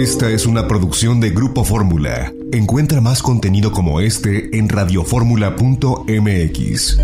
Esta es una producción de Grupo Fórmula. Encuentra más contenido como este en radioformula.mx.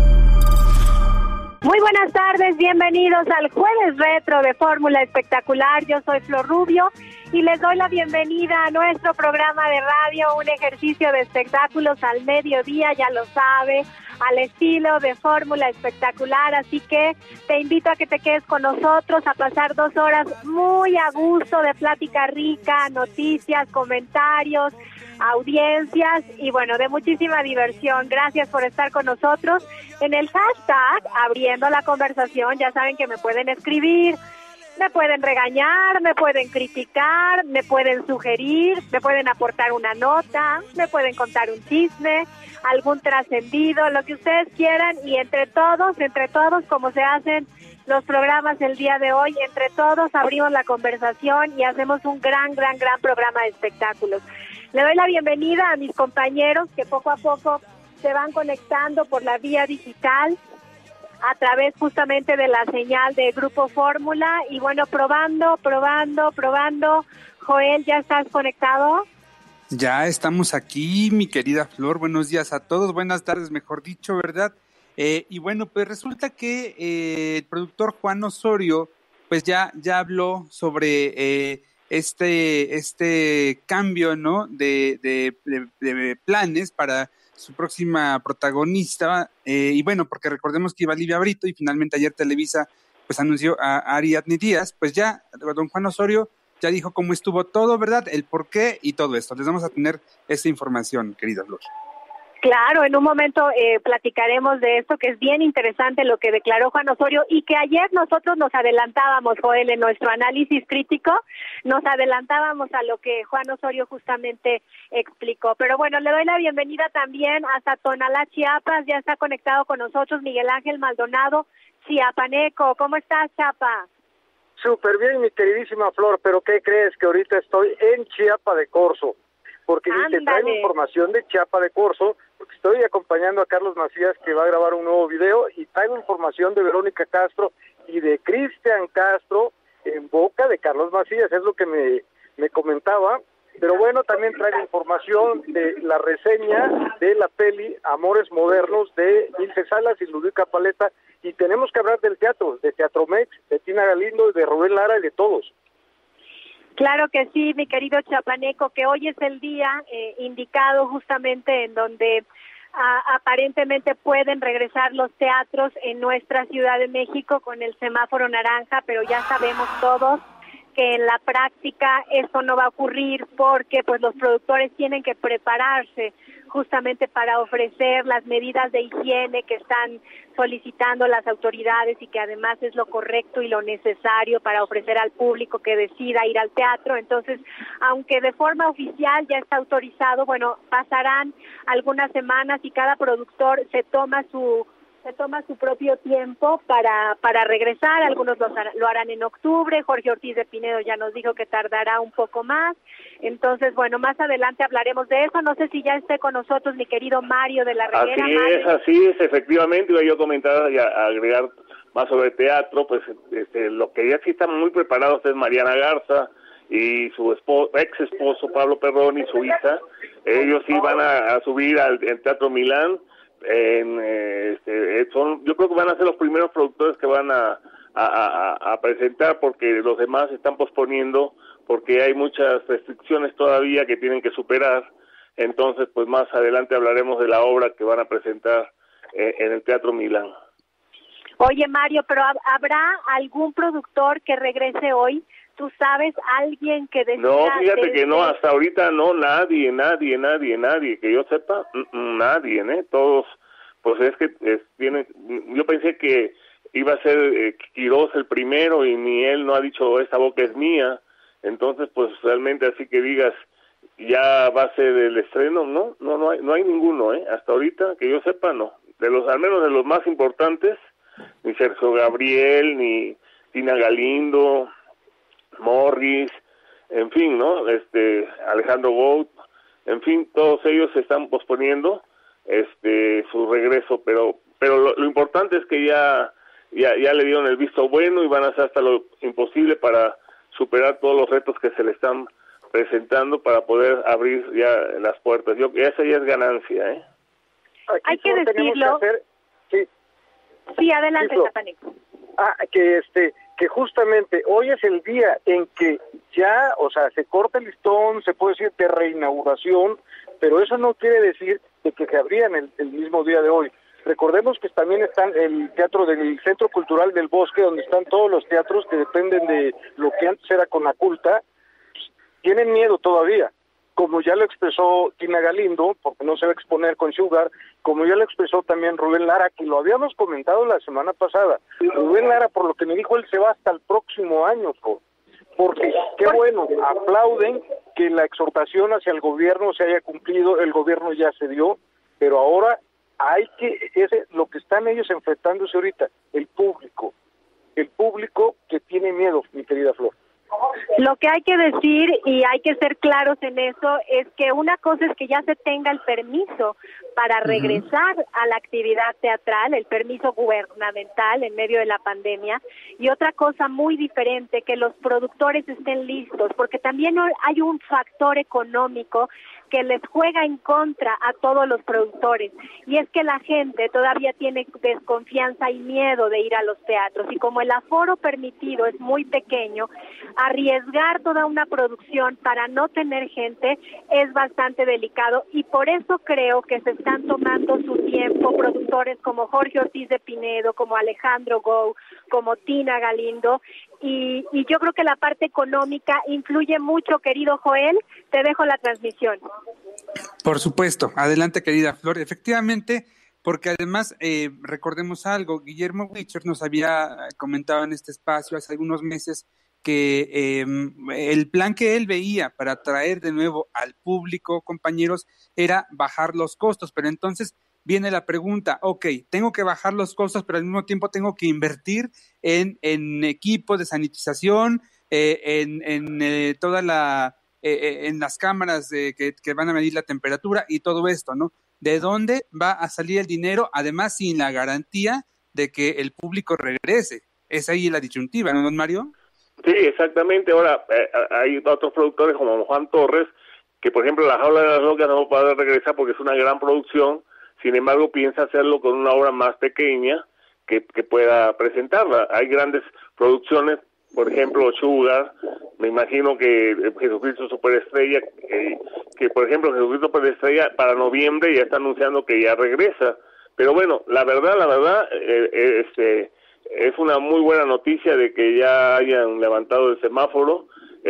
Muy buenas tardes, bienvenidos al Jueves Retro de Fórmula Espectacular. Yo soy Flor Rubio y les doy la bienvenida a nuestro programa de radio, un ejercicio de espectáculos al mediodía, ya lo sabe, al estilo de Fórmula Espectacular. Así que te invito a que te quedes con nosotros, a pasar 2 horas muy a gusto de plática rica, noticias, comentarios, audiencias y bueno, de muchísima diversión. Gracias por estar con nosotros. En el hashtag Abriendo la Conversación, ya saben que me pueden escribir, me pueden regañar, me pueden criticar, me pueden sugerir, me pueden aportar una nota, me pueden contar un chisme, algún trascendido, lo que ustedes quieran, y entre todos, como se hacen los programas el día de hoy, entre todos abrimos la conversación y hacemos un gran programa de espectáculos. Le doy la bienvenida a mis compañeros que poco a poco se van conectando por la vía digital a través justamente de la señal de Grupo Fórmula. Y bueno, probando. Joel, ¿ya estás conectado? Ya estamos aquí, mi querida Flor. Buenos días a todos, buenas tardes, mejor dicho, ¿verdad? Y bueno, pues resulta que el productor Juan Osorio, pues ya habló sobre este cambio, ¿no? De planes para su próxima protagonista, y bueno, porque recordemos que iba Livia Brito y finalmente ayer Televisa pues anunció a Ariadne Díaz. Pues ya don Juan Osorio ya dijo cómo estuvo todo, ¿verdad? El por qué y todo esto. Les vamos a tener esta información, querida Flor. Claro, en un momento platicaremos de esto, que es bien interesante lo que declaró Juan Osorio y que ayer nosotros nos adelantábamos, Joel, en nuestro análisis crítico, nos adelantábamos a lo que Juan Osorio justamente explicó. Pero bueno, le doy la bienvenida también hasta Tonalá, Chiapas. Ya está conectado con nosotros Miguel Ángel Maldonado, chiapaneco. ¿Cómo estás, Chapa? Súper bien, mi queridísima Flor, pero ¿qué crees? Que ahorita estoy en Chiapa de Corzo, porque te traigo información de Chiapa de Corzo, porque estoy acompañando a Carlos Macías, que va a grabar un nuevo video, y traigo información de Verónica Castro y de Cristian Castro en boca de Carlos Macías, es lo que me comentaba. Pero bueno, también traigo información de la reseña de la peli Amores Modernos de Ilse Salas y Ludwika Paleta, y tenemos que hablar del teatro, de Teatro Mex, de Tina Galindo, de Rubén Lara y de todos. Claro que sí, mi querido chapaneco, que hoy es el día indicado justamente en donde aparentemente pueden regresar los teatros en nuestra Ciudad de México con el semáforo naranja, pero ya sabemos todos que en la práctica esto no va a ocurrir porque pues los productores tienen que prepararse justamente para ofrecer las medidas de higiene que están solicitando las autoridades y que además es lo correcto y lo necesario para ofrecer al público que decida ir al teatro. Entonces, aunque de forma oficial ya está autorizado, bueno, pasarán algunas semanas y cada productor se toma su propio tiempo para regresar. Algunos lo harán en octubre. Jorge Ortiz de Pinedo ya nos dijo que tardará un poco más. Entonces, bueno, más adelante hablaremos de eso. No sé si ya esté con nosotros mi querido Mario de la Reguera. Así es, efectivamente. Iba yo a comentar y a agregar más sobre teatro. Pues lo que ya sí están muy preparados es Mariana Garza y su ex esposo Pablo Perroni y su hija. Ellos sí van a subir al Teatro Milán. Yo creo que van a ser los primeros productores que van a presentar, porque los demás están posponiendo porque hay muchas restricciones todavía que tienen que superar. Entonces, pues más adelante hablaremos de la obra que van a presentar en el Teatro Milán. Oye, Mario, pero ¿habrá algún productor que regrese hoy? ¿Tú sabes alguien que decida? No, fíjate que no, hasta ahorita no, nadie, que yo sepa, nadie, todos, pues es que tienen, yo pensé que iba a ser Quirós el primero y ni él no ha dicho esta boca es mía. Entonces pues realmente así que digas ya va a ser el estreno, no hay ninguno, hasta ahorita que yo sepa no, al menos de los más importantes, ni Sergio Gabriel, ni Tina Galindo, Morris, en fin, ¿no? Alejandro Gout, en fin, todos ellos están posponiendo su regreso, pero lo importante es que ya le dieron el visto bueno y van a hacer hasta lo imposible para superar todos los retos que se le están presentando para poder abrir ya las puertas. Esa ya es ganancia, ¿eh? Hay que decirlo. Sí, adelante, Chapanico. Que justamente hoy es el día en que ya, o sea, se corta el listón, se puede decir de reinauguración, pero eso no quiere decir de que se abrían el mismo día de hoy. Recordemos que también está el teatro del Centro Cultural del Bosque, donde están todos los teatros que dependen de lo que antes era Conaculta. Tienen miedo todavía, como ya lo expresó Tina Galindo, porque no se va a exponer con Sugar, como ya lo expresó también Rubén Lara, que lo habíamos comentado la semana pasada. Rubén Lara, por lo que me dijo, él se va hasta el próximo año, porque qué bueno, aplauden que la exhortación hacia el gobierno se haya cumplido, el gobierno ya se dio, pero ahora hay que, lo que están ellos enfrentándose ahorita, el público que tiene miedo, mi querida Flor. Lo que hay que decir, y hay que ser claros en eso, es que una cosa es que ya se tenga el permiso para regresar a la actividad teatral, el permiso gubernamental en medio de la pandemia, y otra cosa muy diferente, que los productores estén listos, porque también hay un factor económico que les juega en contra a todos los productores, y es que la gente todavía tiene desconfianza y miedo de ir a los teatros, y como el aforo permitido es muy pequeño, arriesgar toda una producción para no tener gente es bastante delicado, y por eso creo que se están tomando su tiempo productores como Jorge Ortiz de Pinedo, como Alejandro Gou, como Tina Galindo, y yo creo que la parte económica influye mucho, querido Joel. Te dejo la transmisión. Por supuesto. Adelante, querida Flor. Efectivamente, porque además, recordemos algo, Guillermo Wicher nos había comentado en este espacio hace algunos meses que el plan que él veía para atraer de nuevo al público, compañeros, era bajar los costos, pero entonces viene la pregunta, tengo que bajar los costos, pero al mismo tiempo tengo que invertir en equipos de sanitización, en toda la, en las cámaras que van a medir la temperatura y todo esto, ¿no? ¿De dónde va a salir el dinero? Además, sin la garantía de que el público regrese. Es ahí la disyuntiva, ¿no, don Mario? Sí, exactamente. Ahora, hay otros productores como Juan Torres, que por ejemplo La Jaula de las Locas no va a poder regresar porque es una gran producción, sin embargo piensa hacerlo con una obra más pequeña que pueda presentarla. Hay grandes producciones, por ejemplo Sugar, me imagino que Jesucristo Superestrella, que por ejemplo Jesucristo Superestrella para noviembre ya está anunciando que ya regresa. Pero bueno, la verdad, es una muy buena noticia de que ya hayan levantado el semáforo,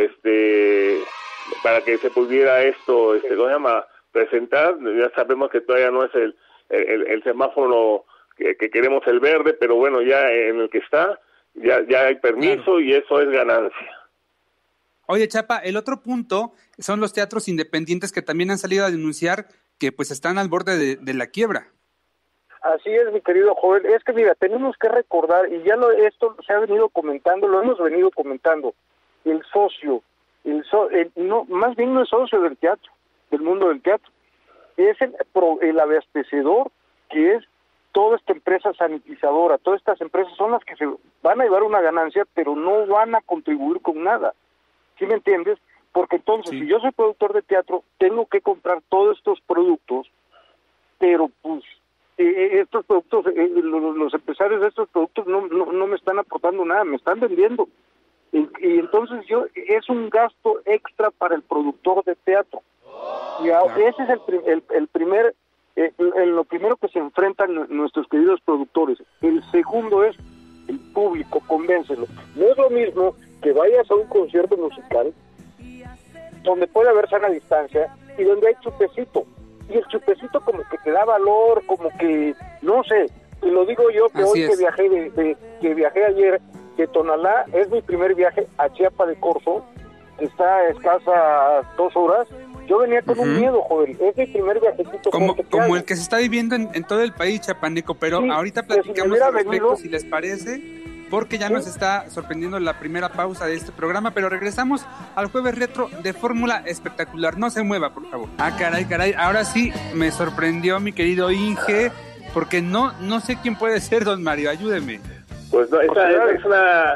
para que se pudiera esto, ¿cómo se llama?, presentar. Ya sabemos que todavía no es el semáforo que queremos, el verde, pero bueno, ya en el que está, ya hay permiso, claro. Y eso es ganancia. Oye, Chapa, el otro punto son los teatros independientes que también han salido a denunciar que pues están al borde de la quiebra. Así es, mi querido Joel. Es que mira, tenemos que recordar, y ya esto se ha venido comentando, lo hemos venido comentando, el socio, no, más bien no es socio del teatro, del mundo del teatro, es el abastecedor, que es toda esta empresa sanitizadora. Todas estas empresas son las que se van a llevar una ganancia, pero no van a contribuir con nada. ¿Sí me entiendes? Porque entonces, sí, si yo soy productor de teatro, tengo que comprar todos estos productos, pero pues estos productos, los empresarios de estos productos no me están aportando nada, me están vendiendo. Y entonces es un gasto extra para el productor de teatro. Y ese es el primer, lo primero que se enfrentan nuestros queridos productores. El segundo es el público, convéncelo. No es lo mismo que vayas a un concierto musical donde puede haber sana distancia y donde hay chupecito. Y el chupecito como que te da valor, como que, no sé, y lo digo yo que así hoy es. que viajé ayer de Tonalá, es mi primer viaje a Chiapa de Corzo, está a escasas 2 horas. Yo venía con un miedo, joven, es mi primer viajecito. Como el que se está viviendo en todo el país, Chapaneco, pero sí, ahorita platicamos al respecto, si les parece, porque ya nos está sorprendiendo la primera pausa de este programa, pero regresamos al Jueves Retro de Fórmula Espectacular. No se mueva, por favor. Caray, ahora sí me sorprendió mi querido Inge, porque no sé quién puede ser, don Mario, ayúdeme. Pues no, es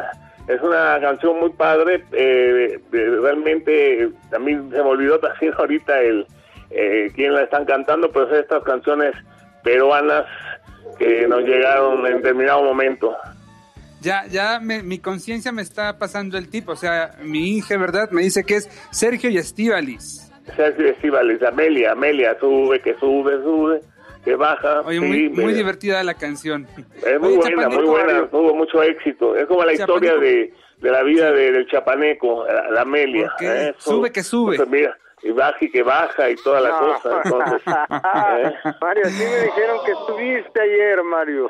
Es una canción muy padre, realmente a mí se me olvidó también ahorita quién la están cantando, pero son estas canciones peruanas que nos llegaron en determinado momento. Mi conciencia me está pasando el tip, o sea, mi Inge, ¿verdad? Me dice que es Sergio y Estíbaliz. Sergio y Estíbaliz, Amelia, sube, que baja. Oye, sí, muy divertida la canción. Es muy buena, tuvo mucho éxito. Es como la historia de la vida del chapaneco, la Amelia. Sube que sube. Entonces, mira, y baja y que baja y toda la cosa. Entonces, Mario, sí me dijeron que estuviste ayer, Mario.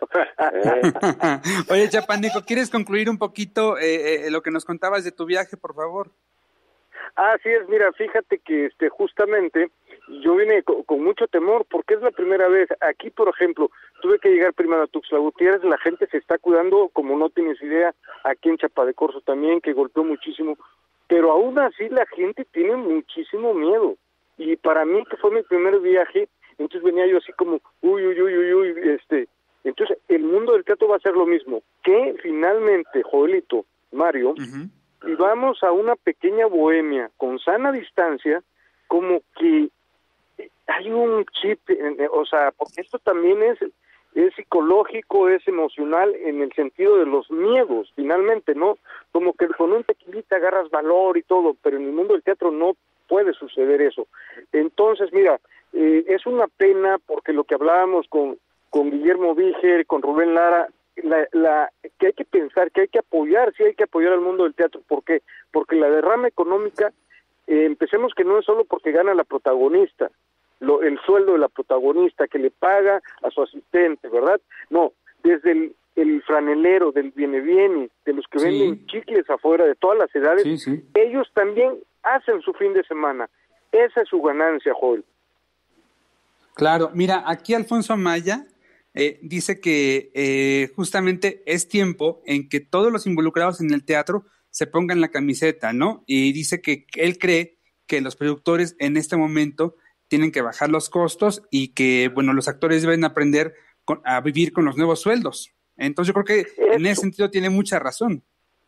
Oye, chapaneco, ¿quieres concluir un poquito lo que nos contabas de tu viaje, por favor? Así es, mira, fíjate que justamente yo vine con mucho temor porque es la primera vez. Aquí, por ejemplo, tuve que llegar primero a Tuxtla Gutiérrez, la gente se está cuidando como no tienes idea, aquí en Chiapa de Corzo también, que golpeó muchísimo, pero aún así la gente tiene muchísimo miedo. Y para mí, que fue mi primer viaje, entonces venía yo así como, uy, entonces el mundo del teatro va a ser lo mismo, que finalmente, Joelito, Mario, y vamos a una pequeña bohemia con sana distancia, como que hay un chip, o sea, porque esto también es psicológico, es emocional en el sentido de los miedos, finalmente, ¿no? Como que con un tequilita agarras valor y todo, pero en el mundo del teatro no puede suceder eso. Entonces, mira, es una pena porque lo que hablábamos con Guillermo Víger, con Rubén Lara, que hay que pensar, que hay que apoyar, sí hay que apoyar al mundo del teatro. ¿Por qué? Porque la derrama económica, empecemos que no es solo porque gana la protagonista, el sueldo de la protagonista que le paga a su asistente, ¿verdad? No, desde el franelero, del viene, de los que venden chicles afuera, de todas las edades, ellos también hacen su fin de semana. Esa es su ganancia, Joel. Claro, mira, aquí Alfonso Amaya dice que justamente es tiempo en que todos los involucrados en el teatro se pongan la camiseta, ¿no? Y dice que él cree que los productores en este momento tienen que bajar los costos y que, bueno, los actores deben aprender a vivir con los nuevos sueldos. Entonces yo creo que en ese sentido tiene mucha razón.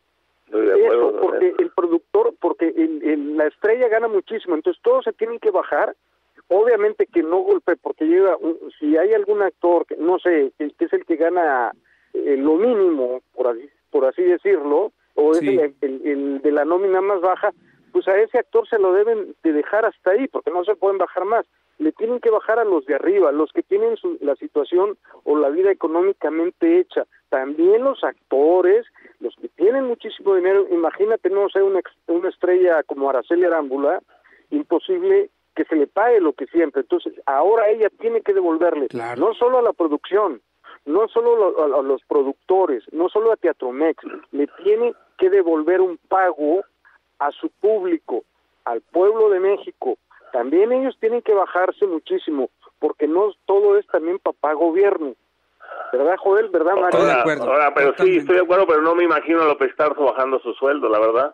Eso, porque el productor, porque la estrella gana muchísimo, entonces todos se tienen que bajar. Obviamente que no golpee, porque si hay algún actor, que no sé, que es el que gana lo mínimo, por así decirlo, o es el de la nómina más baja, pues a ese actor se lo deben de dejar hasta ahí, porque no se pueden bajar más. Le tienen que bajar a los de arriba, los que tienen la situación o la vida económicamente hecha. También los actores, los que tienen muchísimo dinero, imagínate, no sé, una estrella como Araceli Arámbula, imposible que se le pague lo que siempre. Entonces, ahora ella tiene que devolverle, no solo a la producción, no solo a los productores, no solo a Teatromex, le tiene que devolver un pago a su público, al pueblo de México. También ellos tienen que bajarse muchísimo, porque no todo es también papá gobierno. ¿Verdad, Joel? ¿Verdad, Mario? Pero totalmente. Sí, estoy de acuerdo, pero no me imagino a López Tarso bajando su sueldo, la verdad.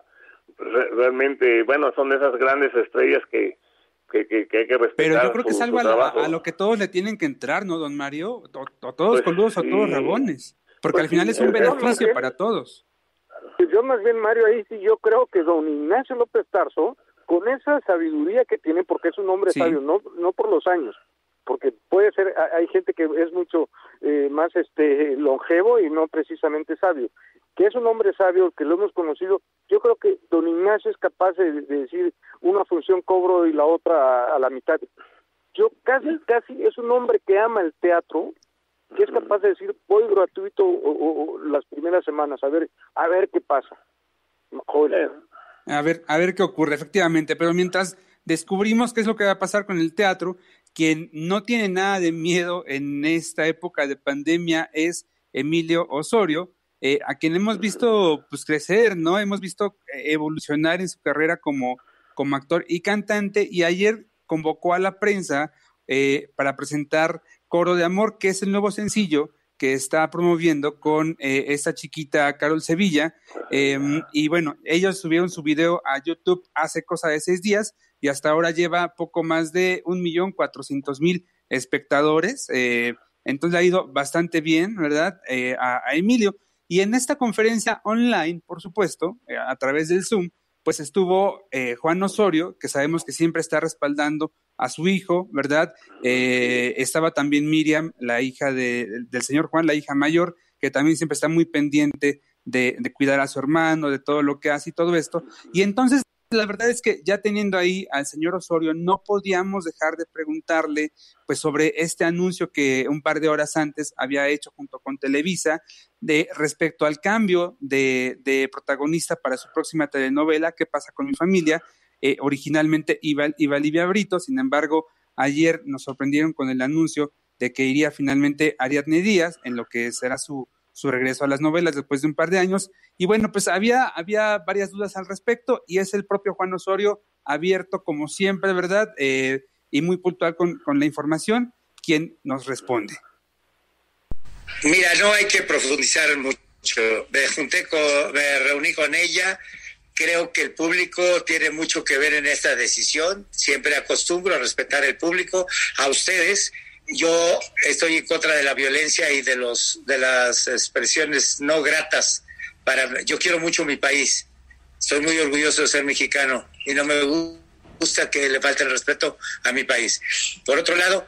Realmente, bueno, son de esas grandes estrellas que hay que respetar. Pero yo creo que es algo a lo que todos le tienen que entrar, ¿no, don Mario? O todos coludos o todos rabones. Porque al final es un beneficio para todos. Yo más bien, Mario, ahí sí yo creo que don Ignacio López Tarso, con esa sabiduría que tiene, porque es un hombre sabio, no por los años, porque puede ser, hay gente que es mucho más longevo y no precisamente sabio, que es un hombre sabio, que lo hemos conocido. Yo creo que don Ignacio es capaz de decir una función cobro y la otra a la mitad. Yo casi es un hombre que ama el teatro, que es capaz de decir voy gratuito o las primeras semanas, a ver qué pasa. Joder. A ver qué ocurre, efectivamente, pero mientras descubrimos qué es lo que va a pasar con el teatro, quien no tiene nada de miedo en esta época de pandemia es Emilio Osorio, a quien hemos visto pues crecer, ¿no? Hemos visto evolucionar en su carrera como actor y cantante, y ayer convocó a la prensa para presentar Coro de Amor, que es el nuevo sencillo que está promoviendo con esta chiquita Carol Sevilla, y bueno, ellos subieron su video a YouTube hace cosa de 6 días y hasta ahora lleva poco más de 1,400,000 espectadores, entonces ha ido bastante bien, ¿verdad? A Emilio. Y en esta conferencia online, por supuesto, a través del Zoom, pues estuvo Juan Osorio, que sabemos que siempre está respaldando a su hijo, ¿verdad? Estaba también Miriam, la hija del señor Juan, la hija mayor, que también siempre está muy pendiente de cuidar a su hermano, de todo lo que hace y todo esto. Y entonces, la verdad es que ya teniendo ahí al señor Osorio, no podíamos dejar de preguntarle pues sobre este anuncio que un par de horas antes había hecho junto con Televisa respecto al cambio de protagonista para su próxima telenovela, ¿Qué pasa con mi familia? Originalmente iba Livia Brito, sin embargo, ayer nos sorprendieron con el anuncio de que iría finalmente Ariadne Díaz, en lo que será su regreso a las novelas después de un par de años. Y bueno, pues había varias dudas al respecto, y es el propio Juan Osorio, abierto como siempre, ¿verdad? Y muy puntual con la información, quien nos responde. Mira, no hay que profundizar mucho. Me reuní con ella. Creo que el público tiene mucho que ver en esta decisión. Siempre acostumbro a respetar el público, a ustedes. Yo estoy en contra de la violencia y de las expresiones no gratas. Yo quiero mucho mi país. Estoy muy orgulloso de ser mexicano y no me gusta que le falte el respeto a mi país. Por otro lado,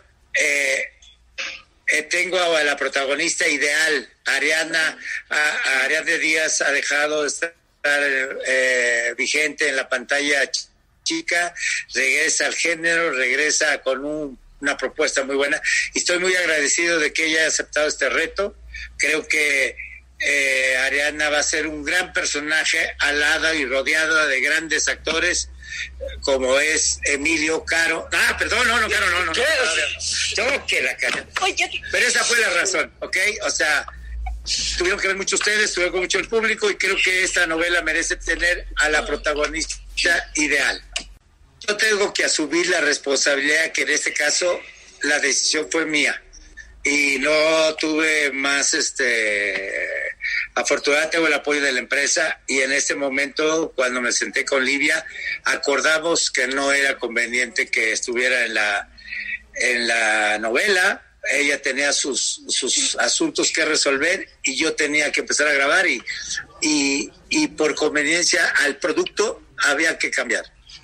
tengo a la protagonista ideal, Ariadne Díaz ha dejado de estar vigente en la pantalla chica, regresa al género, regresa con una propuesta muy buena, y estoy muy agradecido de que ella haya aceptado este reto. Creo que Ariadna va a ser un gran personaje, alada y rodeada de grandes actores como es Emilio Caro. Perdón, no, Caro, no. Yo que la cara. Pero esa fue la razón, ¿ok? O sea, tuvieron que ver mucho ustedes, tuvieron que ver mucho el público, y creo que esta novela merece tener a la protagonista ideal. Yo tengo que asumir la responsabilidad que en este caso la decisión fue mía y no tuve más, afortunadamente tengo el apoyo de la empresa, y en este momento, cuando me senté con Livia, acordamos que no era conveniente que estuviera en la novela. Ella tenía sus asuntos que resolver y yo tenía que empezar a grabar, y por conveniencia al producto había que cambiar.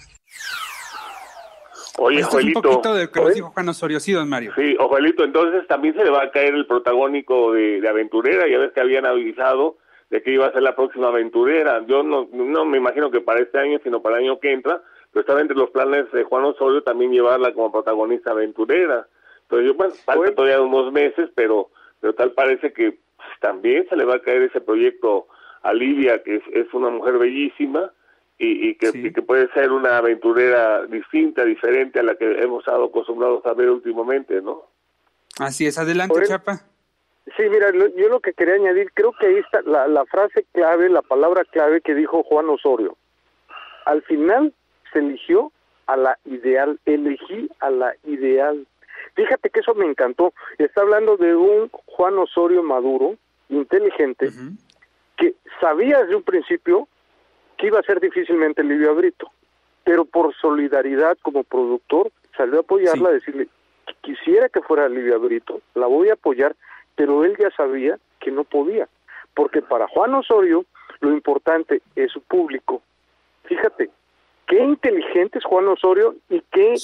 Oye, esto Joelito, es un poquito de lo que nos dijo Juan Osorio, sí, don Mario. Sí, Joelito, entonces también se le va a caer el protagónico de Aventurera. Ya ves que habían avisado de que iba a ser la próxima Aventurera. Yo no me imagino que para este año, sino para el año que entra, pero estaba entre los planes de Juan Osorio también llevarla como protagonista Aventurera. Entonces, bueno, falta todavía unos meses, pero tal parece que también se le va a caer ese proyecto a Livia, que es una mujer bellísima, y que puede ser una aventurera distinta, diferente a la que hemos estado acostumbrados a ver últimamente, ¿no? Así es, adelante, Chapa. Sí, mira, yo lo que quería añadir, creo que ahí está la frase clave, la palabra clave que dijo Juan Osorio. Al final se eligió a la ideal, elegí a la ideal. Fíjate que eso me encantó. Está hablando de un Juan Osorio maduro, inteligente, que sabía desde un principio que iba a ser difícilmente Livia Brito, pero por solidaridad como productor salió a apoyarla, a decirle que quisiera que fuera Livia Brito, la voy a apoyar, pero él ya sabía que no podía, porque para Juan Osorio lo importante es su público. Fíjate, qué inteligente es Juan Osorio y qué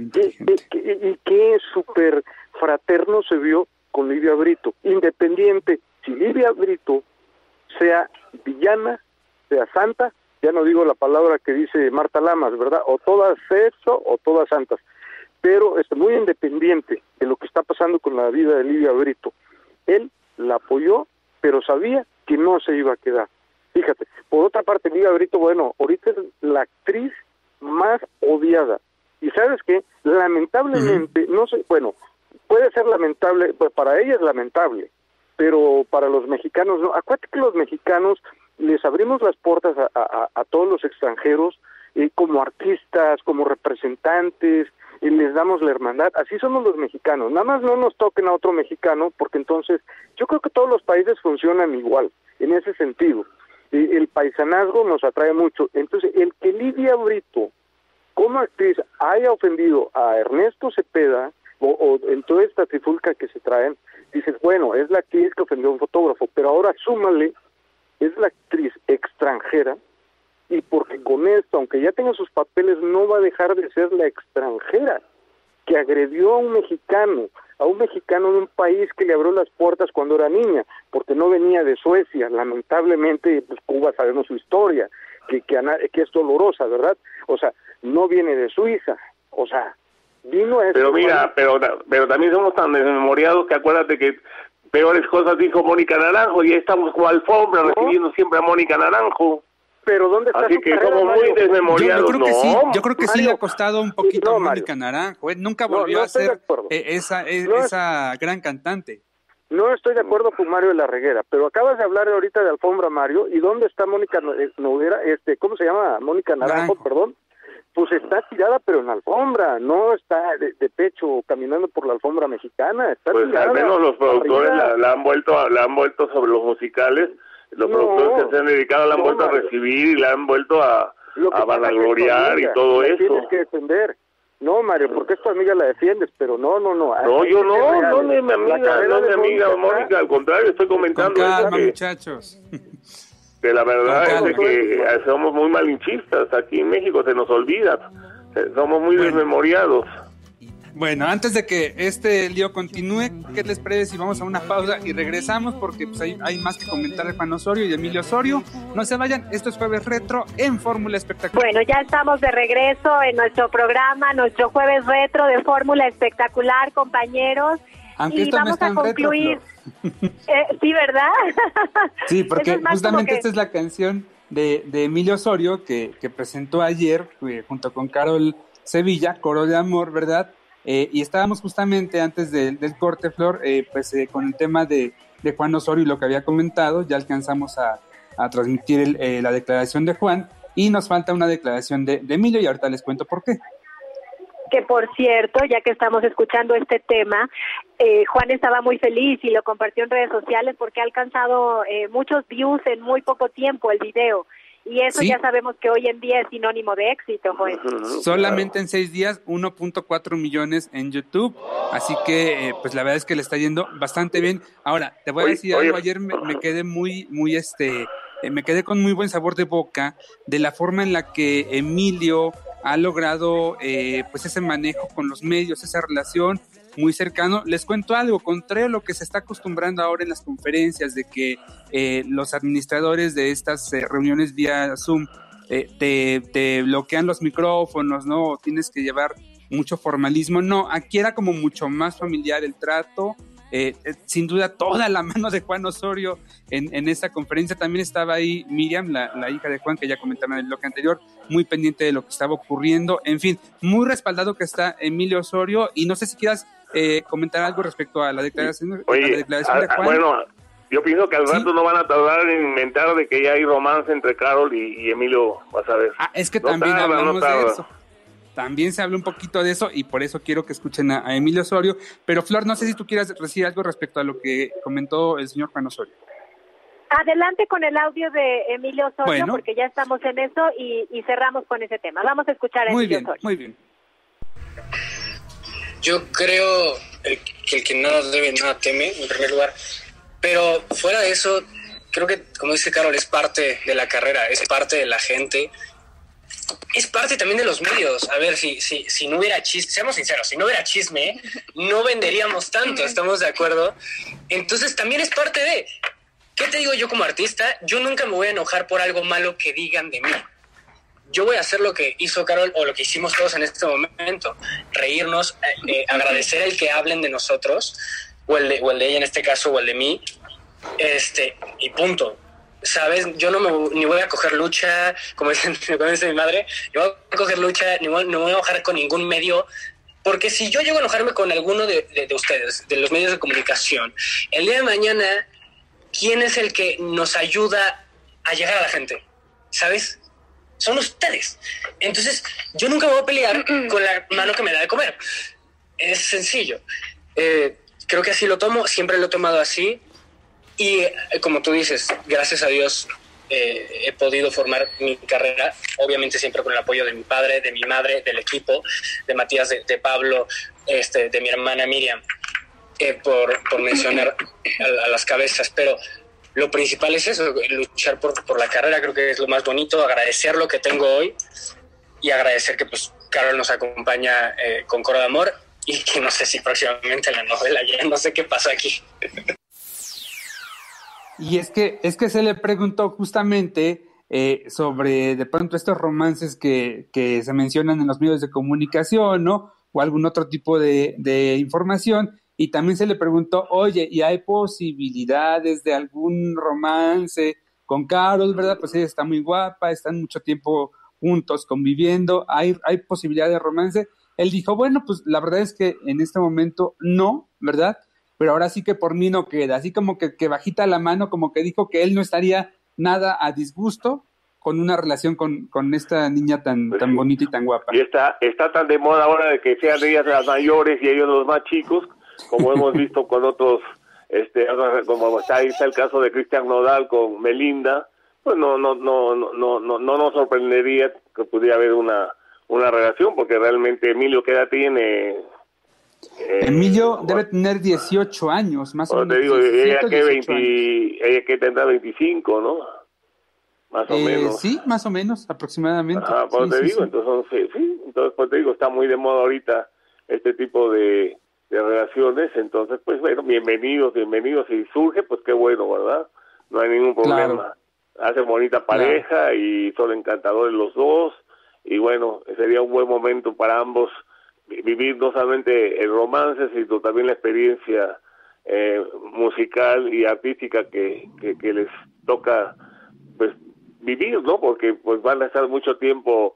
súper fraterno se vio con Livia Brito, independiente si Livia Brito sea villana, sea santa, ya no digo la palabra que dice Marta Lamas, ¿verdad? O todas sexo o todas santas, pero es muy independiente de lo que está pasando con la vida de Livia Brito. Él la apoyó, pero sabía que no se iba a quedar. Fíjate, por otra parte, Livia Brito, bueno, ahorita es la actriz más odiada. Y ¿sabes qué? Lamentablemente, no sé, bueno, puede ser lamentable, pues para ella es lamentable, pero para los mexicanos no. Acuérdate que los mexicanos les abrimos las puertas a todos los extranjeros como artistas, como representantes, y les damos la hermandad. Así somos los mexicanos. Nada más no nos toquen a otro mexicano, porque entonces yo creo que todos los países funcionan igual, en ese sentido. El paisanazgo nos atrae mucho. Entonces, el que Livia Brito, como actriz, haya ofendido a Ernesto Cepeda, o en toda esta trifulca que se traen, dices, bueno, es la actriz que ofendió a un fotógrafo, pero ahora súmale es la actriz extranjera, y porque con esto, aunque ya tenga sus papeles, no va a dejar de ser la extranjera que agredió a un mexicano de un país que le abrió las puertas cuando era niña, porque no venía de Suecia. Lamentablemente, pues Cuba sabemos su historia, que es dolorosa, ¿verdad? O sea, no viene de Suiza, o sea, vino a... Pero mira, pero también somos tan desmemoriados que acuérdate que peores cosas dijo Mónica Naranjo, y estamos como alfombra recibiendo siempre a Mónica Naranjo. Pero ¿dónde está Así su que carrera, somos muy Mario? desmemoriados. Yo creo que sí le ha costado un poquito a Mónica Naranjo. Nunca volvió a ser esa gran cantante. No estoy de acuerdo con Mario de la Reguera, pero acabas de hablar ahorita de alfombra, Mario, ¿y dónde está Mónica Noguera? ¿Cómo se llama? Mónica Naranjo, perdón. Pues está tirada, pero en alfombra, no está de pecho caminando por la alfombra mexicana. Está pues tirada, al menos los productores la han vuelto sobre los musicales. Los productores que se han dedicado la han vuelto a recibir y la han vuelto a vanagloriar y todo eso. Tienes que defender. No, Mario, porque es tu amiga, la defiendes, pero no. No, yo no es mi amiga, Mónica, al contrario, estoy comentando. Con calma, muchachos. Que la verdad es que somos muy malinchistas, aquí en México se nos olvida, somos muy desmemoriados. Bueno, antes de que este lío continúe, ¿qué les parece si vamos a una pausa y regresamos? Porque pues hay más que comentar de Juan Osorio y de Emilio Osorio. No se vayan, esto es Jueves Retro en Fórmula Espectacular. Bueno, ya estamos de regreso en nuestro programa, nuestro Jueves Retro de Fórmula Espectacular, compañeros. Aunque y vamos a concluir. Sí, ¿verdad? Sí, porque justamente esta es la canción de Emilio Osorio que presentó ayer junto con Carol Sevilla, Coro de Amor, ¿verdad? Y estábamos justamente antes del corte, Flor, con el tema de Juan Osorio y lo que había comentado. Ya alcanzamos a transmitir la declaración de Juan y nos falta una declaración de Emilio y ahorita les cuento por qué. Que por cierto, ya que estamos escuchando este tema, Juan estaba muy feliz y lo compartió en redes sociales porque ha alcanzado muchos views en muy poco tiempo el video. Y eso ya sabemos que hoy en día es sinónimo de éxito, Juan. Solamente en 6 días, 1.4 millones en YouTube. Así que, pues la verdad es que le está yendo bastante bien. Ahora, te voy a decir algo. Ayer me quedé me quedé con muy buen sabor de boca de la forma en la que Emilio ha logrado, pues ese manejo con los medios, esa relación muy cercano. Les cuento algo, contrario a lo que se está acostumbrando ahora en las conferencias, de que los administradores de estas reuniones vía Zoom te bloquean los micrófonos, ¿no? Tienes que llevar mucho formalismo. No, aquí era como mucho más familiar el trato. Sin duda toda la mano de Juan Osorio en esta conferencia. También estaba ahí Miriam, la hija de Juan, que ya comentaron en el bloque anterior, muy pendiente de lo que estaba ocurriendo. En fin, muy respaldado que está Emilio Osorio, y no sé si quieras comentar algo respecto a la declaración, de Juan. Bueno, yo pienso que al rato no van a tardar en inventar de que ya hay romance entre Carol y Emilio, vas a ver. Es que también hablamos de eso. También se habló un poquito de eso y por eso quiero que escuchen a Emilio Osorio. Pero Flor, no sé si tú quieras decir algo respecto a lo que comentó el señor Juan Osorio. Adelante con el audio de Emilio Osorio, porque ya estamos en eso y cerramos con ese tema. Vamos a escuchar a Emilio Osorio. Muy bien. Yo creo que el que nada debe, nada teme, en primer lugar. Pero fuera de eso, creo que, como dice Carol, es parte de la carrera, es parte de la gente. Es parte también de los medios. A ver, si no hubiera chisme, seamos sinceros, si no hubiera chisme, no venderíamos tanto, ¿estamos de acuerdo? Entonces también es parte de... ¿Qué te digo yo como artista? Yo nunca me voy a enojar por algo malo que digan de mí. Yo voy a hacer lo que hizo Carol o lo que hicimos todos en este momento. Reírnos, agradecer el que hablen de nosotros, o el de ella en este caso, o el de mí, y punto. ¿Sabes? Yo ni voy a coger lucha, como dice mi madre, ni voy a coger lucha, no me voy a enojar con ningún medio, porque si yo llego a enojarme con alguno de ustedes, de los medios de comunicación, el día de mañana, ¿quién es el que nos ayuda a llegar a la gente? ¿Sabes? Son ustedes. Entonces, yo nunca me voy a pelear con la mano que me da de comer. Es sencillo. Creo que así lo tomo, siempre lo he tomado así. Y como tú dices, gracias a Dios he podido formar mi carrera, obviamente siempre con el apoyo de mi padre, de mi madre, del equipo, de Matías, de Pablo, de mi hermana Miriam, por mencionar a las cabezas. Pero lo principal es eso, luchar por la carrera, creo que es lo más bonito, agradecer lo que tengo hoy y agradecer que pues Carol nos acompaña con Coro de Amor y que no sé si próximamente la novela, ya no sé qué pasa aquí. Y es que se le preguntó justamente sobre de pronto estos romances que se mencionan en los medios de comunicación, ¿no? O algún otro tipo de información, y también se le preguntó, oye, ¿y hay posibilidades de algún romance con Carol, verdad? Pues ella está muy guapa, están mucho tiempo juntos, conviviendo, ¿hay posibilidad de romance? Él dijo, bueno, pues la verdad es que en este momento no, ¿verdad? Pero ahora sí que por mí no queda, así como que bajita la mano, como que dijo que él no estaría nada a disgusto con una relación con esta niña tan bonita y tan guapa. Y está tan de moda ahora de que sean ellas las mayores y ellos los más chicos, como hemos visto con otros, como está el caso de Cristian Nodal con Melinda, pues no nos sorprendería que pudiera haber una relación, porque realmente Emilio, ¿qué edad tiene? Emilio debe tener 18 años, más o menos. Te digo, ella que tendrá 25, ¿no? Más o menos. Sí, más o menos, aproximadamente. Ajá, pues te digo, entonces, entonces pues te digo, está muy de moda ahorita este tipo de relaciones, entonces pues bueno, bienvenidos, y surge, pues qué bueno, ¿verdad? No hay ningún problema. Claro. Hacen bonita pareja y son encantadores los dos, y bueno, sería un buen momento para ambos vivir no solamente el romance, sino también la experiencia musical y artística que les toca pues vivir, ¿no? Porque pues van a estar mucho tiempo,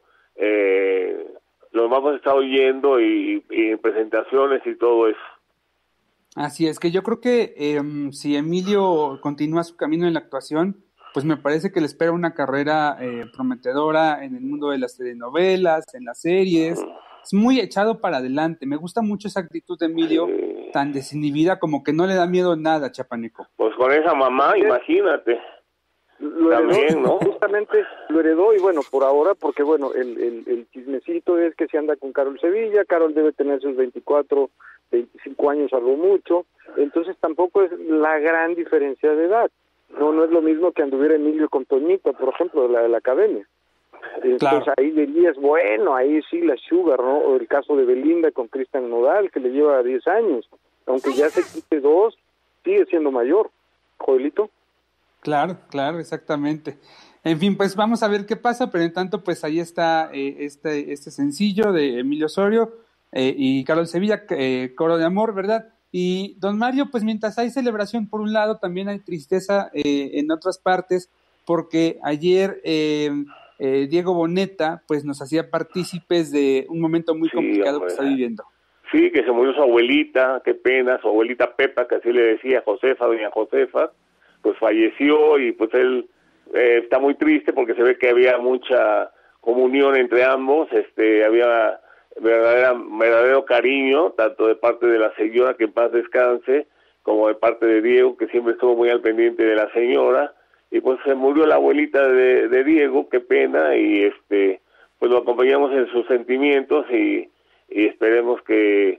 los vamos a estar oyendo y en presentaciones y todo eso. Así es, que yo creo que si Emilio continúa su camino en la actuación, pues me parece que le espera una carrera prometedora en el mundo de las telenovelas, en las series. Es muy echado para adelante. Me gusta mucho esa actitud de Emilio, tan desinhibida, como que no le da miedo nada, Chapaneco. Pues con esa mamá, imagínate. Lo también, heredó, ¿no? Justamente lo heredó, y bueno, por ahora, porque bueno, el chismecito es que se anda con Carol Sevilla. Carol debe tener sus 24, 25 años a lo mucho, entonces tampoco es la gran diferencia de edad. No es lo mismo que anduviera Emilio con Toñita, por ejemplo, de la academia. Entonces claro. Ahí dirías, bueno, ahí sí la Sugar, ¿no? O el caso de Belinda con Cristian Nodal, que le lleva 10 años. Aunque ya se quite 2, sigue siendo mayor. Joelito. Claro, exactamente. En fin, pues vamos a ver qué pasa, pero en tanto, pues ahí está este sencillo de Emilio Osorio y Carol Sevilla, Coro de Amor, ¿verdad? Y don Mario, pues mientras hay celebración por un lado, también hay tristeza en otras partes, porque ayer Diego Boneta pues nos hacía partícipes de un momento muy complicado que está viviendo. Sí, que se murió su abuelita, qué pena, su abuelita Pepa, que así le decía Josefa, doña Josefa, pues falleció, y pues él está muy triste porque se ve que había mucha comunión entre ambos, había verdadero cariño, tanto de parte de la señora, que en paz descanse, como de parte de Diego, que siempre estuvo muy al pendiente de la señora, y pues se murió la abuelita de Diego, qué pena, y pues lo acompañamos en sus sentimientos, y esperemos que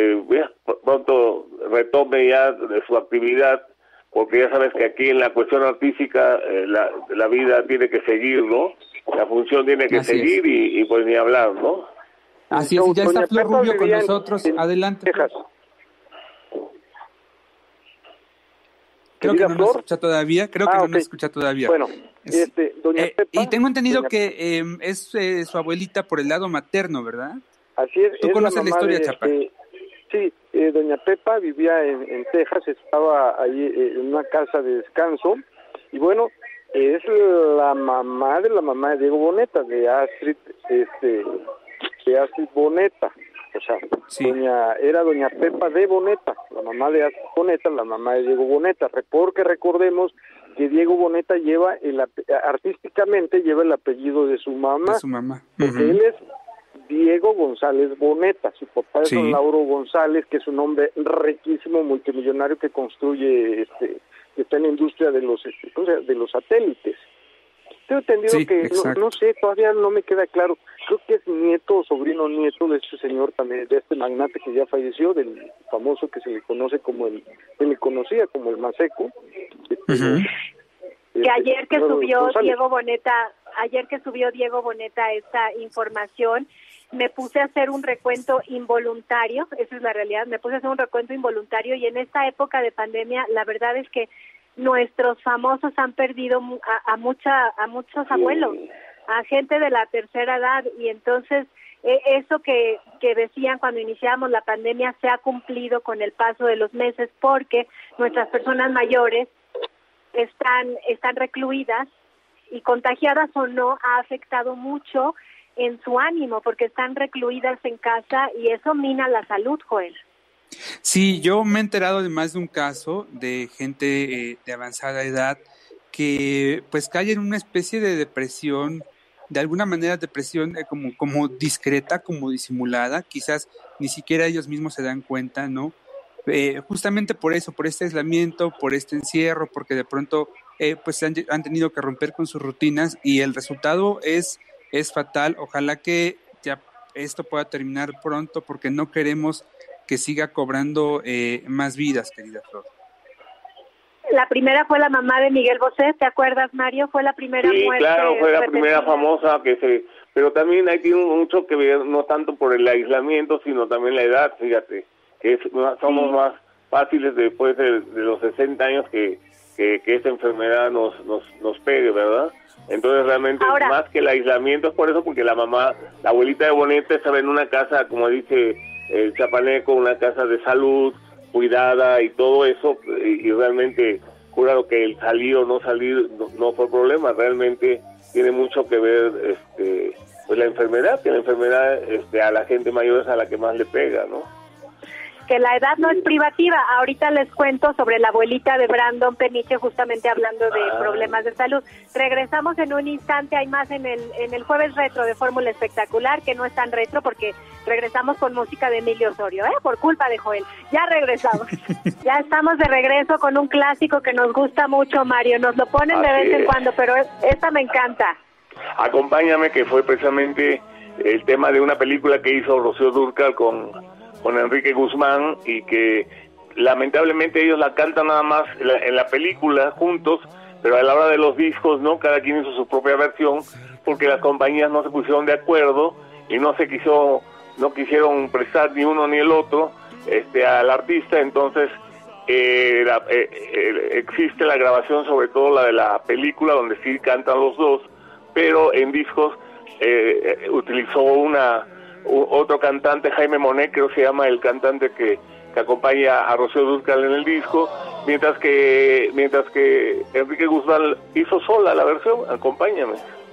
pronto retome ya de su actividad, porque ya sabes que aquí en la cuestión artística la vida tiene que seguir, ¿no? La función tiene que seguir, y pues ni hablar, ¿no? Así es, ya está Flor Rubio con nosotros. Adelante. Texas. Creo que no nos escucha todavía. Nos escucha todavía. Bueno, doña Pepa. Y tengo entendido que es su abuelita por el lado materno, ¿verdad? Así es. ¿Tú conoces la historia, Chapa? Sí, doña Pepa vivía en Texas, estaba ahí en una casa de descanso, y bueno, es la mamá de Diego Boneta, de Astrid, de Astrid Boneta, o sea, sí. Era doña Pepa de Boneta, la mamá de Astrid Boneta, la mamá de Diego Boneta, porque recordemos que Diego Boneta artísticamente lleva el apellido de su mamá. De su mamá. Porque él es Diego González Boneta, su papá es don Lauro González, que es un hombre riquísimo, multimillonario, que construye, que está en la industria de los satélites. Tengo entendido que, no sé, todavía no me queda claro. Creo que es nieto o sobrino nieto de este señor también, de este magnate que ya falleció, del famoso que se le conoce como se le conocía como el Maseco. Que ayer que subió Diego Boneta, esta información, me puse a hacer un recuento involuntario, esa es la realidad, y en esta época de pandemia, la verdad es que nuestros famosos han perdido a muchos abuelos, a gente de la tercera edad, y entonces eso que decían cuando iniciamos la pandemia se ha cumplido con el paso de los meses, porque nuestras personas mayores están recluidas, y contagiadas o no ha afectado mucho en su ánimo, porque están recluidas en casa y eso mina la salud, Joel. Sí, yo me he enterado de más de un caso de gente de avanzada edad que pues cae en una especie de depresión, de alguna manera depresión como discreta, como disimulada, quizás ni siquiera ellos mismos se dan cuenta, ¿no? Justamente por eso, por este aislamiento, por este encierro, porque de pronto pues han tenido que romper con sus rutinas y el resultado es fatal. Ojalá que ya esto pueda terminar pronto, porque no queremos que siga cobrando más vidas, querida Flor. La primera fue la mamá de Miguel Bosé, ¿te acuerdas, Mario? Fue la primera muerte. Sí, claro, fue la primera famosa pero también hay tiene mucho que ver, no tanto por el aislamiento, sino también la edad, fíjate, que somos más fáciles después de los 60 años que esta enfermedad nos pegue, ¿verdad? Entonces realmente ahora, más que el aislamiento es por eso, porque la abuelita de Boneta estaba en una casa, como dice el chapaneco, una casa de salud, cuidada y todo eso, y realmente jurado que el salir o no salir no fue problema, realmente tiene mucho que ver pues la enfermedad, que la enfermedad a la gente mayor es a la que más le pega, ¿no? Que la edad no es privativa. Ahorita les cuento sobre la abuelita de Brandon Peniche, justamente hablando de problemas de salud. Regresamos en un instante, hay más en el jueves retro de Fórmula Espectacular, que no es tan retro porque regresamos con música de Emilio Osorio, por culpa de Joel. Ya regresamos. Ya estamos de regreso con un clásico que nos gusta mucho, Mario. Nos lo ponen de vez en cuando, pero esta me encanta. Acompáñame, que fue precisamente el tema de una película que hizo Rocío Dúrcal con Enrique Guzmán, y que lamentablemente ellos la cantan nada más en la película juntos, pero a la hora de los discos no, cada quien hizo su propia versión, porque las compañías no se pusieron de acuerdo y no quisieron prestar ni uno ni el otro al artista. Entonces existe la grabación, sobre todo la de la película, donde sí cantan los dos, pero en discos utilizó otro cantante, Jaime Monet, creo que se llama el cantante que acompaña a Rocío Dúrcal en el disco, mientras que Enrique Guzmán hizo sola la versión, Acompáñame.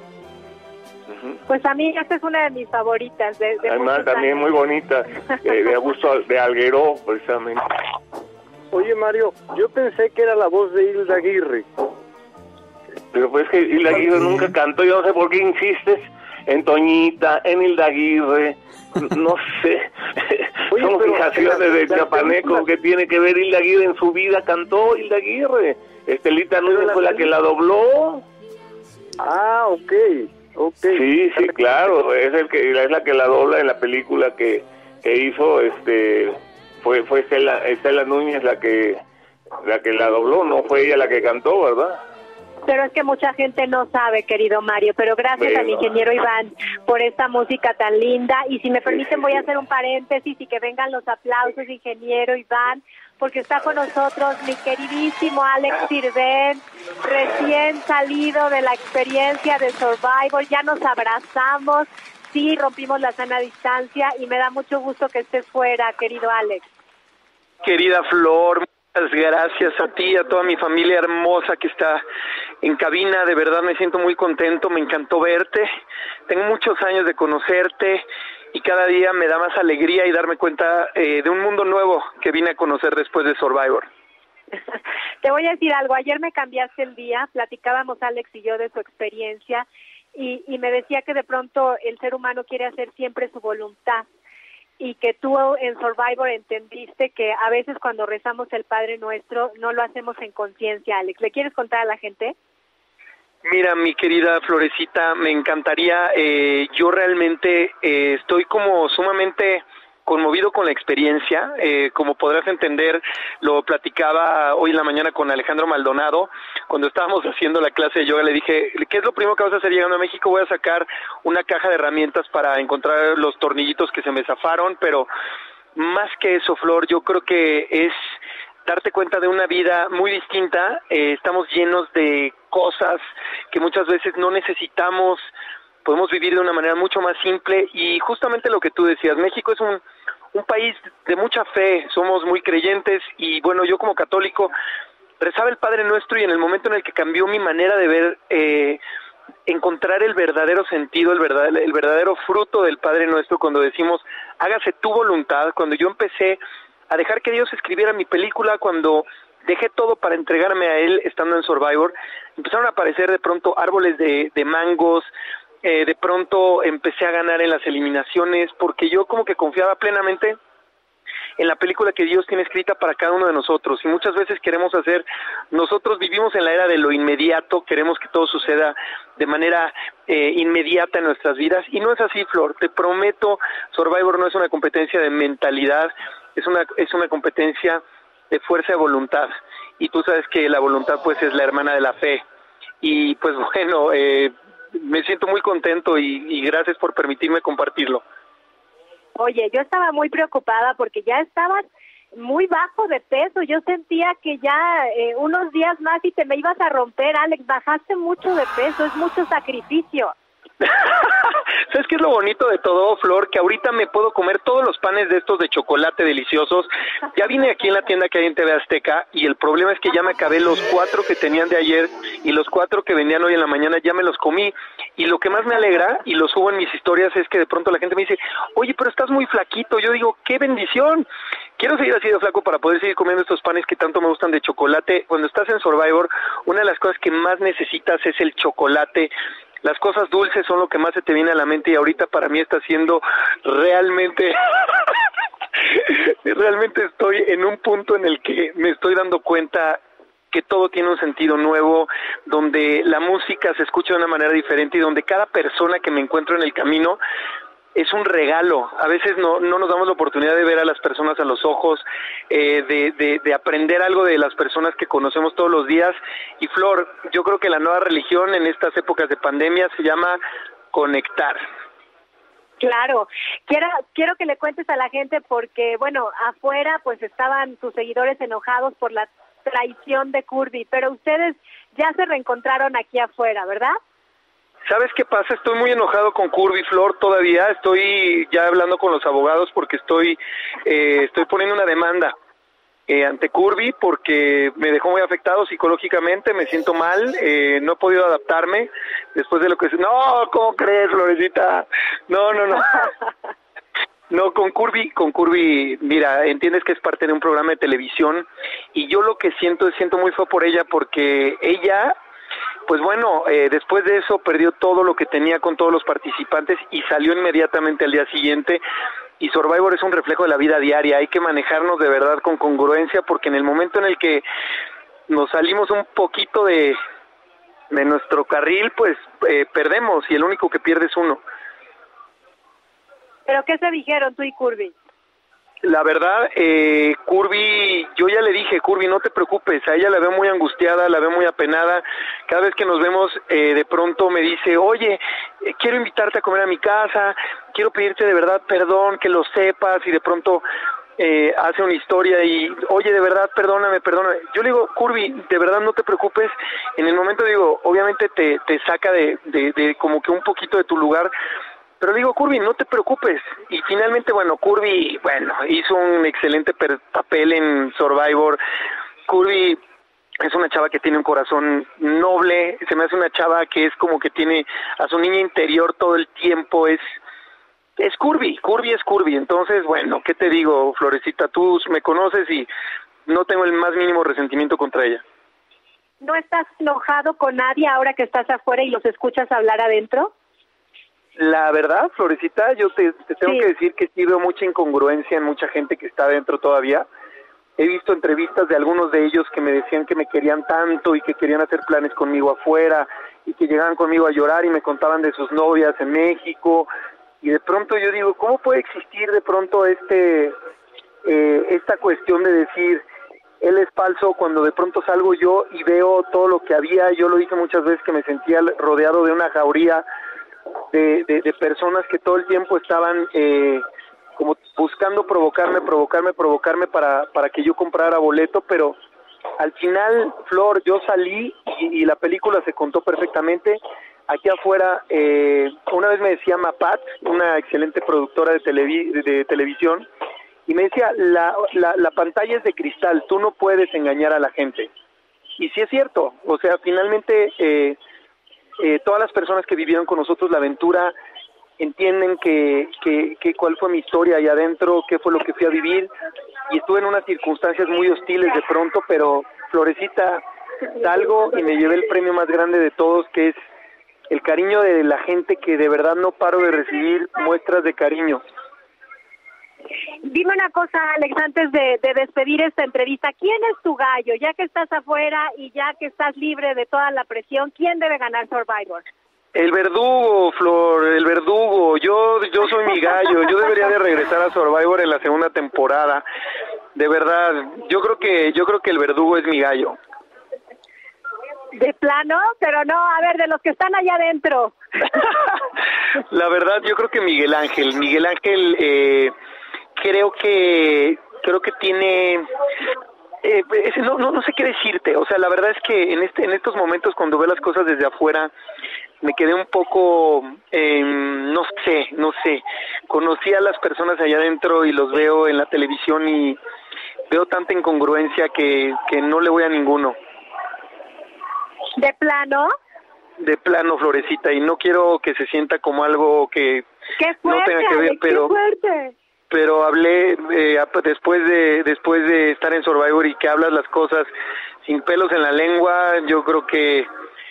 Pues a mí esta es una de mis favoritas. Además también muy bonita, de Augusto de Algueró, precisamente. Oye, Mario, yo pensé que era la voz de Hilda Aguirre. Pero pues que Hilda Aguirre nunca cantó, yo no sé por qué insistes en Toñita, en Hilda Aguirre, no sé. Oye, son fijaciones de chapaneco que tiene que ver Hilda Aguirre en su vida. Cantó Hilda Aguirre, Estelita Núñez fue la que la dobló. Ah, ok. Sí, claro, es la que la dobla en la película que hizo, fue Estela Núñez la que la dobló, no fue ella la que cantó, ¿verdad? Pero es que mucha gente no sabe, querido Mario, pero gracias al ingeniero Iván por esta música tan linda. Y si me permiten, voy a hacer un paréntesis y que vengan los aplausos, ingeniero Iván, porque está con nosotros mi queridísimo Alex Sirven, recién salido de la experiencia de Survivor. Ya nos abrazamos, sí, rompimos la sana distancia y me da mucho gusto que estés fuera, querido Alex. Querida Flor, muchas gracias a ti, a toda mi familia hermosa que está en cabina. De verdad me siento muy contento, me encantó verte. Tengo muchos años de conocerte y cada día me da más alegría y darme cuenta de un mundo nuevo que vine a conocer después de Survivor. Te voy a decir algo, ayer me cambiaste el día, platicábamos Alex y yo de su experiencia y me decía que de pronto el ser humano quiere hacer siempre su voluntad. Y que tú en Survivor entendiste que a veces cuando rezamos el Padre Nuestro no lo hacemos en conciencia, Alex. ¿Le quieres contar a la gente? Mira, mi querida Florecita, me encantaría, yo realmente estoy como sumamente conmovido con la experiencia, como podrás entender, lo platicaba hoy en la mañana con Alejandro Maldonado, cuando estábamos haciendo la clase de yoga, le dije, ¿qué es lo primero que vas a hacer llegando a México? Voy a sacar una caja de herramientas para encontrar los tornillitos que se me zafaron, pero más que eso, Flor, yo creo que es darte cuenta de una vida muy distinta, estamos llenos de cosas que muchas veces no necesitamos, podemos vivir de una manera mucho más simple y justamente lo que tú decías, México es un país de mucha fe, somos muy creyentes y bueno, yo como católico rezaba el Padre Nuestro y en el momento en el que cambió mi manera de ver, encontrar el verdadero sentido, el verdadero fruto del Padre Nuestro cuando decimos, hágase tu voluntad, cuando yo empecé a dejar que Dios escribiera mi película, cuando dejé todo para entregarme a Él estando en Survivor, empezaron a aparecer de pronto árboles de mangos, de pronto empecé a ganar en las eliminaciones, porque yo como que confiaba plenamente en la película que Dios tiene escrita para cada uno de nosotros, y muchas veces queremos nosotros vivimos en la era de lo inmediato, queremos que todo suceda de manera inmediata en nuestras vidas, y no es así, Flor, te prometo, Survivor no es una competencia de mentalidad, es una competencia de fuerza de voluntad, y tú sabes que la voluntad pues es la hermana de la fe, y pues bueno, me siento muy contento y gracias por permitirme compartirlo. Oye, yo estaba muy preocupada porque ya estabas muy bajo de peso, yo sentía que ya unos días más y te me ibas a romper, Alex, bajaste mucho de peso, es mucho sacrificio. ¿Sabes qué es lo bonito de todo, Flor? Que ahorita me puedo comer todos los panes de estos de chocolate deliciosos. Ya vine aquí en la tienda que hay en TV Azteca y el problema es que ya me acabé los 4 que tenían de ayer y los 4 que vendían hoy en la mañana ya me los comí. Y lo que más me alegra, y lo subo en mis historias, es que de pronto la gente me dice, oye, pero estás muy flaquito. Yo digo, ¡qué bendición! Quiero seguir así de flaco para poder seguir comiendo estos panes que tanto me gustan de chocolate. Cuando estás en Survivor, una de las cosas que más necesitas es el chocolate. Las cosas dulces son lo que más se te viene a la mente y ahorita para mí está siendo realmente estoy en un punto en el que me estoy dando cuenta que todo tiene un sentido nuevo, donde la música se escucha de una manera diferente y donde cada persona que me encuentro en el camino es un regalo. A veces no nos damos la oportunidad de ver a las personas a los ojos, de aprender algo de las personas que conocemos todos los días. Y Flor, yo creo que la nueva religión en estas épocas de pandemia se llama conectar. Claro, quiero que le cuentes a la gente porque, bueno, afuera pues estaban tus seguidores enojados por la traición de Curvy, pero ustedes ya se reencontraron aquí afuera, ¿verdad? ¿Sabes qué pasa? Estoy muy enojado con Curvy, Flor, todavía. Estoy ya hablando con los abogados porque estoy poniendo una demanda ante Curvy porque me dejó muy afectado psicológicamente, me siento mal, no he podido adaptarme después de lo que... No, ¿cómo crees, Florecita? No. No, con Curvy, mira, entiendes que es parte de un programa de televisión y yo lo que siento muy feo por ella porque ella... Pues bueno, después de eso perdió todo lo que tenía con todos los participantes y salió inmediatamente al día siguiente y Survivor es un reflejo de la vida diaria, hay que manejarnos de verdad con congruencia porque en el momento en el que nos salimos un poquito de nuestro carril, pues perdemos y el único que pierde es uno. ¿Pero qué se dijeron tú y Curvy? La verdad, Curvy, yo ya le dije, Curvy, no te preocupes, a ella la veo muy angustiada, la veo muy apenada, cada vez que nos vemos de pronto me dice, oye, quiero invitarte a comer a mi casa, quiero pedirte de verdad perdón, que lo sepas, y de pronto hace una historia y, oye, de verdad, perdóname. Yo le digo, Curvy, de verdad no te preocupes, en el momento digo, obviamente te saca de como que un poquito de tu lugar, pero le digo, Curvy, no te preocupes. Y finalmente, bueno, Curvy, hizo un excelente papel en Survivor. Curvy es una chava que tiene un corazón noble, se me hace una chava que es como que tiene a su niña interior todo el tiempo, es Curvy es Curvy. Entonces, bueno, ¿qué te digo, Florecita? Tú me conoces y no tengo el más mínimo resentimiento contra ella. ¿No estás enojado con nadie ahora que estás afuera y los escuchas hablar adentro? La verdad, Florecita, yo te tengo que decir que sí veo mucha incongruencia en mucha gente que está adentro todavía. he visto entrevistas de algunos de ellos que me decían que me querían tanto y que querían hacer planes conmigo afuera y que llegaban conmigo a llorar y me contaban de sus novias en México, y de pronto yo digo, ¿cómo puede existir de pronto esta cuestión de decir él es falso cuando de pronto salgo yo y veo todo lo que había? Yo lo dije muchas veces, que me sentía rodeado de una jauría de personas que todo el tiempo estaban como buscando provocarme para que yo comprara boleto, pero al final, Flor, yo salí y la película se contó perfectamente. Aquí afuera, una vez me decía Mapat, una excelente productora de televisión, y me decía, la pantalla es de cristal, tú no puedes engañar a la gente. Y sí es cierto, o sea, finalmente todas las personas que vivieron con nosotros la aventura entienden que cuál fue mi historia ahí adentro, qué fue lo que fui a vivir, y estuve en unas circunstancias muy hostiles de pronto, pero Florecita, salgo y me llevé el premio más grande de todos, que es el cariño de la gente, que de verdad no paro de recibir muestras de cariño. Dime una cosa, Alex, antes de despedir esta entrevista, ¿quién es tu gallo? Ya que estás afuera y ya que estás libre de toda la presión, ¿quién debe ganar Survivor? El Verdugo, Flor, el Verdugo. Yo soy mi gallo. Yo debería de regresar a Survivor en la segunda temporada. De verdad, yo creo que el Verdugo es mi gallo. ¿De plano? Pero no, a ver, de los que están allá adentro. La verdad, yo creo que Miguel Ángel, creo que tiene, no sé qué decirte. O sea, la verdad es que en estos momentos, cuando veo las cosas desde afuera, me quedé un poco, no sé, conocí a las personas allá adentro y los veo en la televisión y veo tanta incongruencia que no le voy a ninguno. ¿De plano? De plano, Florecita, y no quiero que se sienta como algo que no tenga que ver, pero hablé después de estar en Survivor y que hablas las cosas sin pelos en la lengua. Yo creo que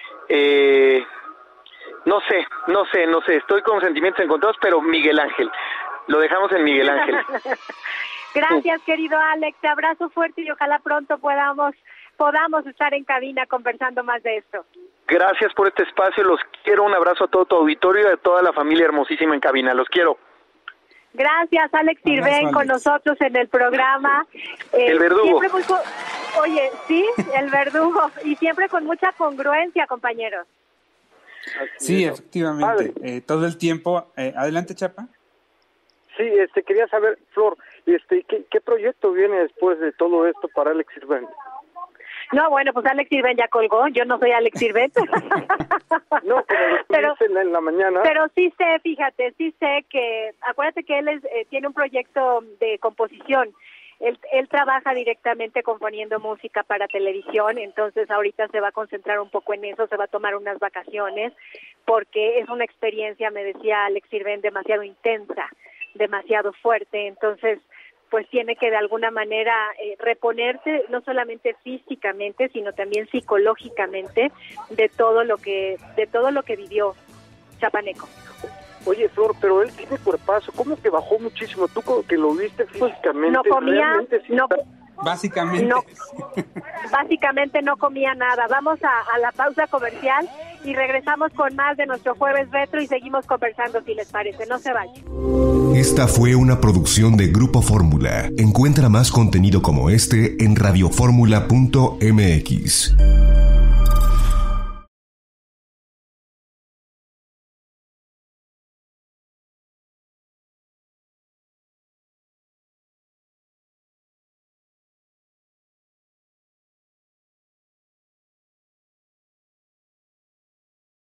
no sé, estoy con sentimientos encontrados, pero Miguel Ángel, lo dejamos en Miguel Ángel. Gracias, querido Alex, te abrazo fuerte y ojalá pronto podamos estar en cabina conversando más de esto. Gracias por este espacio, los quiero, un abrazo a todo tu auditorio y a toda la familia hermosísima en cabina, los quiero. Gracias, Alex Sirven, con nosotros en el programa. El Verdugo. Oye, sí, el Verdugo, y siempre con mucha congruencia, compañeros. Sí, efectivamente, todo el tiempo. Adelante, Chapa. Sí, quería saber, Flor, ¿qué proyecto viene después de todo esto para Alex Sirven? No, bueno, pues Alex Sirven ya colgó, yo no soy Alex Sirven. No, como lo dicen en la mañana. Pero sí sé que, acuérdate que él tiene un proyecto de composición. Él trabaja directamente componiendo música para televisión, entonces ahorita se va a concentrar un poco en eso, se va a tomar unas vacaciones, porque es una experiencia, me decía Alex Sirven, demasiado intensa, demasiado fuerte, entonces pues tiene que de alguna manera reponerse, no solamente físicamente, sino también psicológicamente de todo lo que vivió Chapaneco. Oye, Flor, pero él tiene cuerpazo, ¿cómo que bajó muchísimo? Tú que lo viste físicamente. No comía, Básicamente no comía nada. Vamos a la pausa comercial y regresamos con más de nuestro Jueves Retro y seguimos conversando, si les parece. No se vayan. Esta fue una producción de Grupo Fórmula. Encuentra más contenido como este en radioformula.mx.